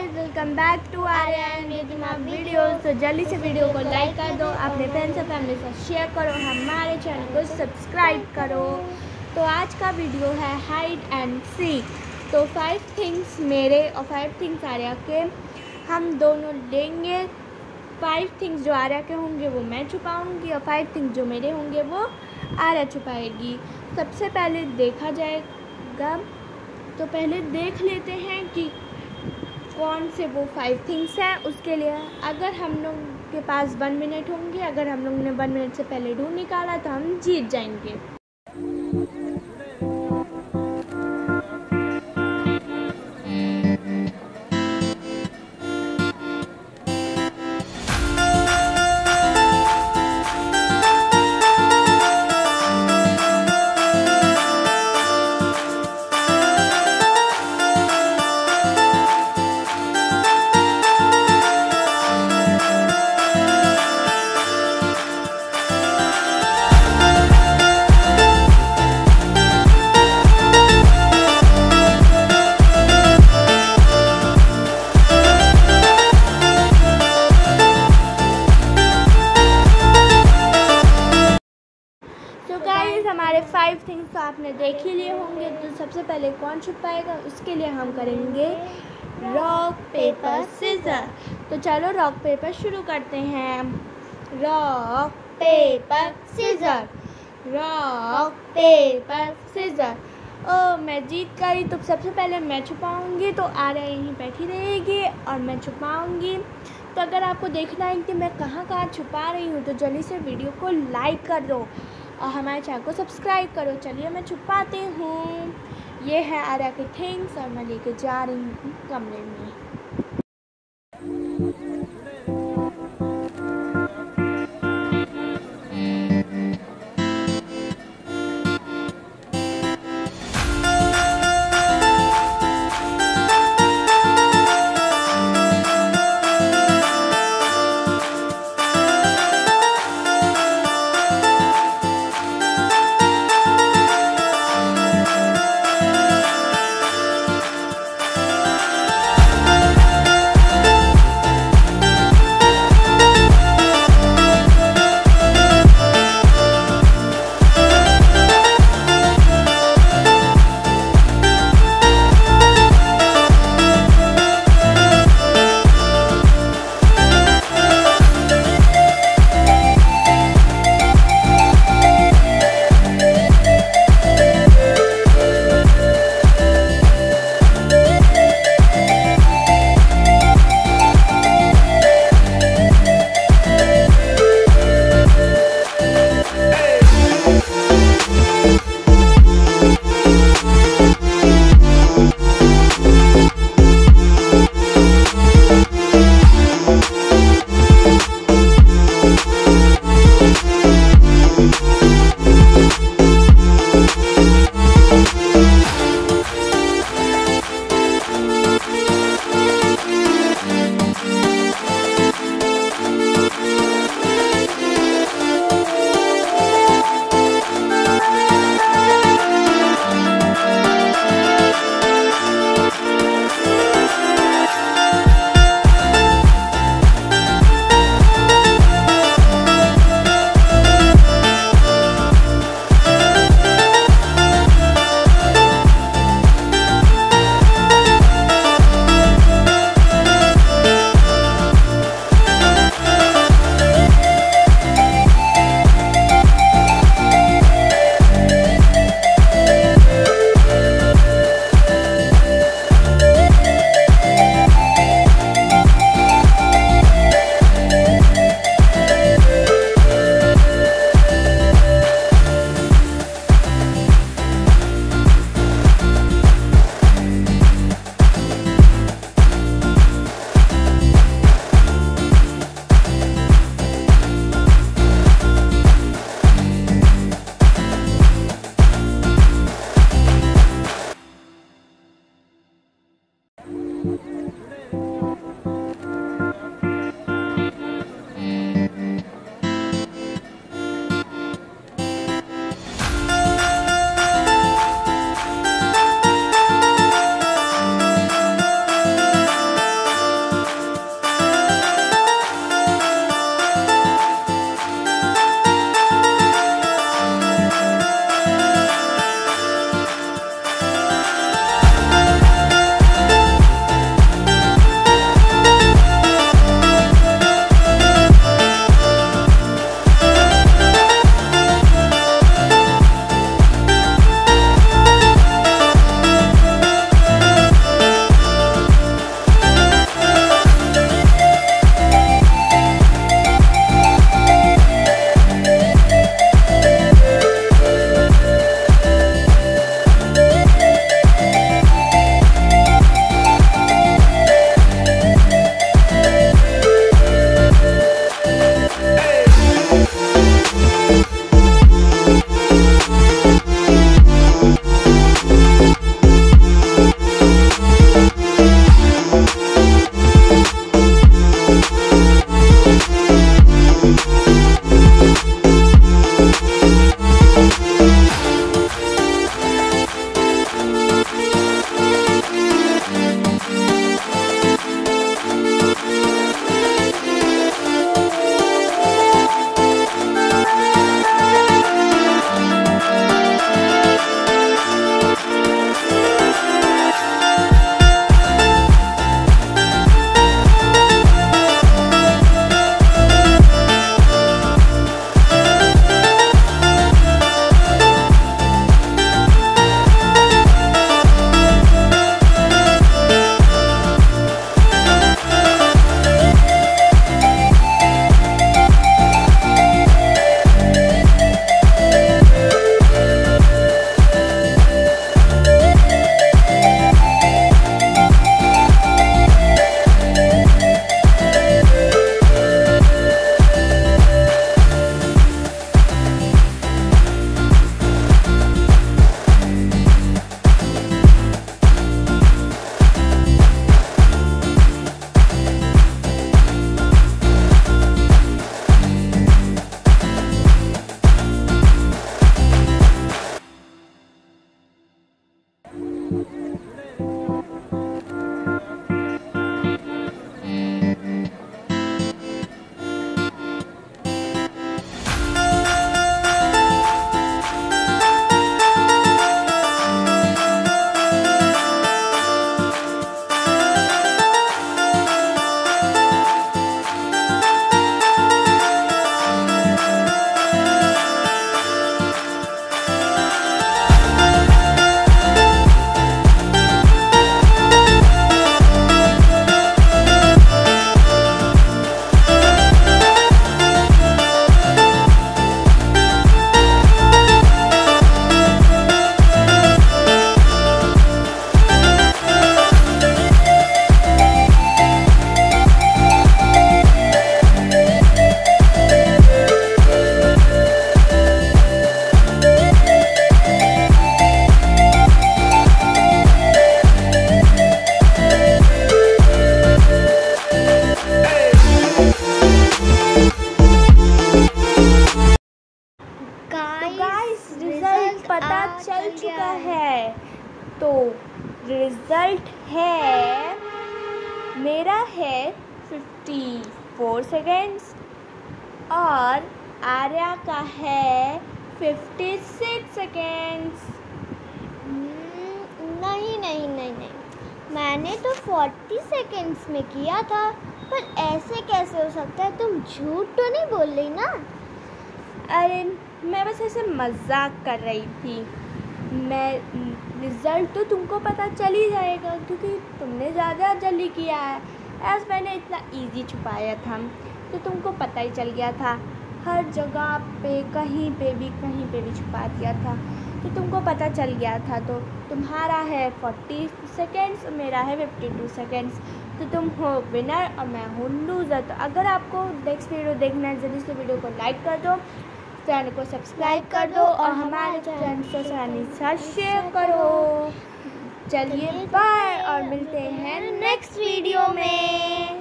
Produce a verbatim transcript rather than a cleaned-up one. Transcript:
Guys, welcome back to Aryan Bedimag videos. तो जल्दी से वीडियो को लाइक कर दो, अपने फ्रेंड्स और फैमिली से शेयर करो, हमारे चैनल को सब्सक्राइब करो। तो आज का वीडियो है हाइड एंड सीक। तो फाइव थिंग्स मेरे और फाइव थिंग्स आर्या के हम दोनों लेंगे। फाइव थिंग्स जो आर्या के होंगे वो मैं छुपाऊंगी और फाइव थिंग्स जो मेरे होंगे वो आर्या छुपाएगी। सबसे पहले देखा जाएगा, तो पहले देख लेते हैं कि कौन से वो फाइव थिंग्स हैं। उसके लिए अगर हम लोग के पास वन मिनट होंगे, अगर हम लोग ने वन मिनट से पहले ढूंढ निकाला तो हम जीत जाएंगे। हमारे फाइव थिंग्स तो आपने देख ही लिए होंगे। तो सबसे पहले कौन छुपाएगा, उसके लिए हम करेंगे रॉक पेपर सीजर। तो चलो रॉक पेपर शुरू करते हैं। Rock paper scissor, rock paper scissor. ओ मैं जीत गई। तो सबसे पहले मैं छुपाऊंगी, तो आर्या यहीं बैठी रहेगी और मैं छुपाऊंगी। तो अगर आपको देखना है कि मैं कहाँ कहाँ छुपा रही हूँ तो जल्दी से वीडियो को लाइक कर दो और हमारे चैनल को सब्सक्राइब करो। चलिए मैं छुपाती हूँ। ये है आर्या की थिंग्स और मैं लेके जा रही हूँ कमरे में। मेरा है फिफ्टी फोर सेकेंड्स और आर्या का है फिफ्टी सिक्स सेकेंड्स। नहीं नहीं नहीं नहीं मैंने तो फोर्टी सेकेंड्स में किया था, पर ऐसे कैसे हो सकता है? तुम झूठ तो नहीं बोल रही ना? अरे मैं बस ऐसे मजाक कर रही थी। मैं रिज़ल्ट तो तुमको पता चल ही जाएगा क्योंकि तुमने ज़्यादा जल्दी किया है। ऐसा मैंने इतना इजी छुपाया था तो तुमको पता ही चल गया था। हर जगह पे कहीं पे भी कहीं पे भी छुपा दिया था तो तुमको पता चल गया था। तो तुम्हारा है फोर्टी सेकेंड्स, मेरा है फिफ्टी टू सेकेंड्स। तो तुम हो विनर और मैं हूँ लूज़र। तो अगर आपको नेक्स्ट वीडियो देखना है जल्दी से वीडियो को लाइक कर दो, चैनल को सब्सक्राइब कर दो और हमारे चैनल को साथ शेयर करो। चलिए बाय और मिलते हैं नेक्स्ट वीडियो में।